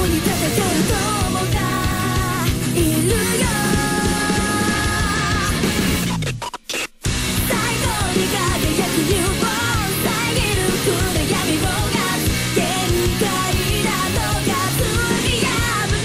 に戦う友がいるよ。最高に輝くニューボーン遮る暗闇をが限界だとかつりやぶね。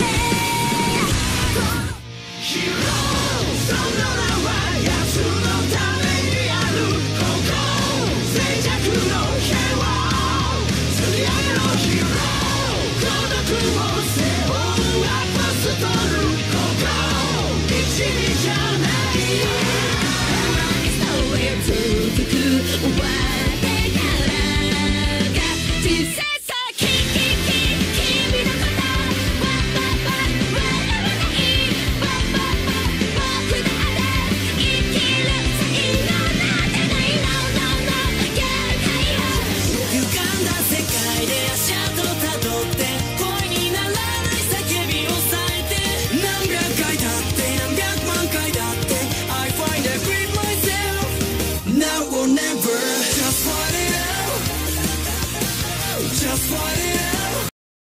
ヒーローその名は奴のためにある。ここ静寂の平和釣り上げろヒーロー。孤独を背負うアポストル。ここ一味じゃない。続く終わってからが小ささキキキ君のことわわわ笑わないわわわ僕だって生きる才能なんてない No No No 限界よ。歪んだ世界で足跡たどって声にならない叫びを咲いて何百回だって何百万回だって I find every myself Now or never Just fight it out Just fight it out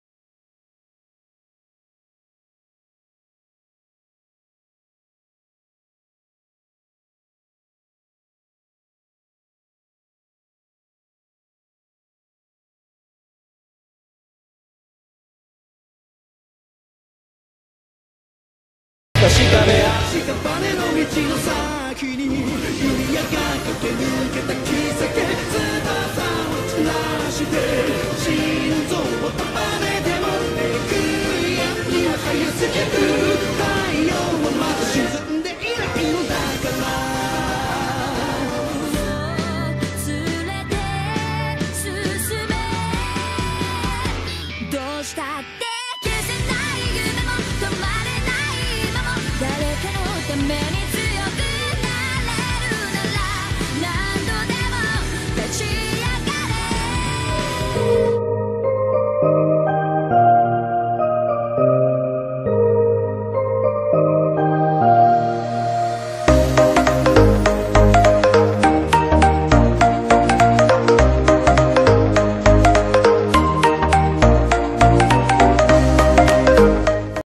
確かめ屍の道の先に弓矢が駆け抜けた奇跡翼を散らして心臓を束ねてもめく闇は早すぎる。太陽はまだ沈んでいないのだから連れて進めどうしたって